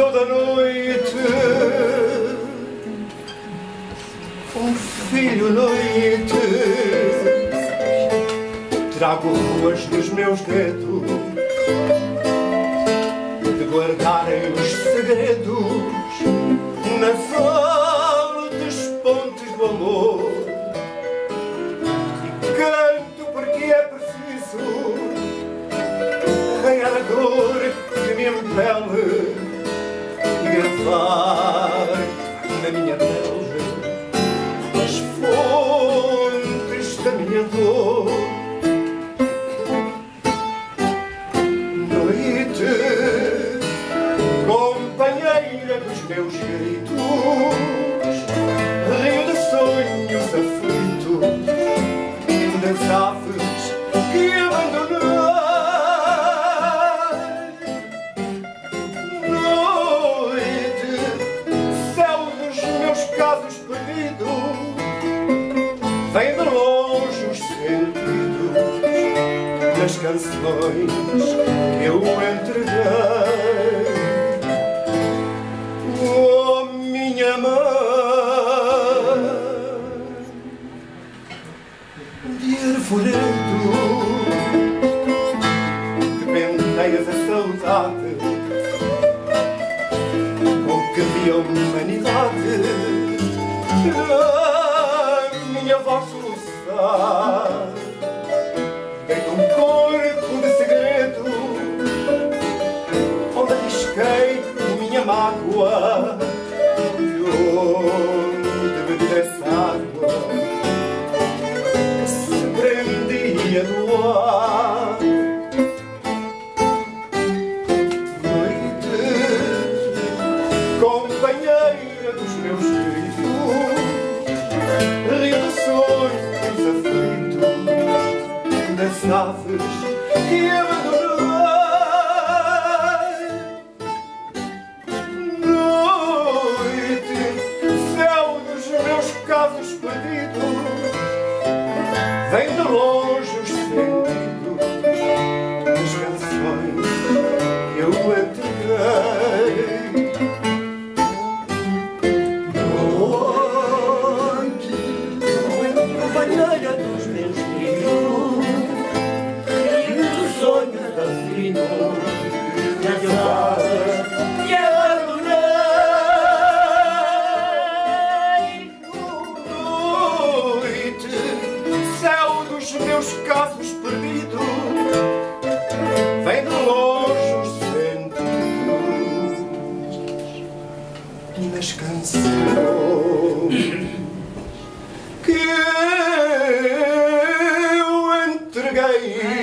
toda noite, filho noite, trago ruas dos meus dedos de guardarem os segredos na sala dos pontes do amor. E canto porque é preciso arranhar a dor que me impele e gravar na minha pele as fontes da minha dor. Noite, companheira dos meus gritos, rio de sonhos aflitos, das aves que abandonei. Noite, céu dos meus casos perdidos, vem de longe os sentidos das canções que eu entreguei. Oh, minha mãe de arvoredo, que penteias a saudade com que vi a humanidade. Minha voz soluçar em um corpo de segredo, onde arrisquei minha mágoa e onde bebi dessa água que se prendia no ar. Noite, companheira dos meus gritos, rio de sonhos aflitos, das aves que abandonei. Noite, céu dos meus casos perdidos, vem de longe os sentidos das canções que eu entreguei. Companheira dos meus filhos, rio dos sonhos aflitos, das aves que abandonei. Noite, céu dos meus casos perdidos, vem de longe os sentidos das canções que eu entreguei.